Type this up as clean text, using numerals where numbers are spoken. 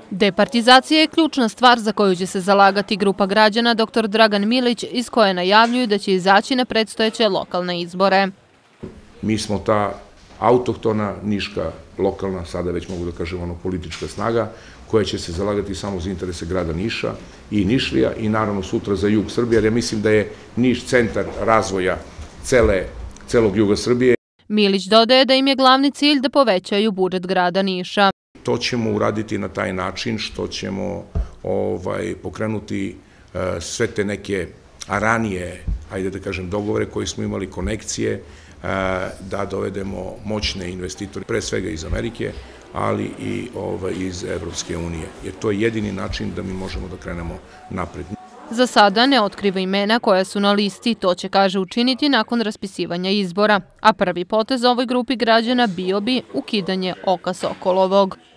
Departizacija je ključna stvar za koju će se zalagati grupa građana dr. Dragan Milić, iz koje najavljuju da će izaći na predstojeće lokalne izbore. Mi smo ta autohtona, niška, lokalna, sada već mogu da kažem politička snaga, koja će se zalagati samo za interese grada Niša i Nišlija i naravno sutra za jug Srbije, jer ja mislim da je Niš centar razvoja celog juga Srbije. Milić dodaje da im je glavni cilj da povećaju budžet grada Niša. To ćemo uraditi na taj način što ćemo pokrenuti sve te neke ranije, ajde da kažem, dogovore koje smo imali, konekcije, da dovedemo moćne investitore, pre svega iz Amerike, ali i iz Evropske unije, jer to je jedini način da mi možemo da krenemo napred. Za sada ne otkriva imena koja su na listi, to će, kaže, učiniti nakon raspisivanja izbora, a prvi potez ovoj grupi građana bio bi ukidanje Oka Sokolovog.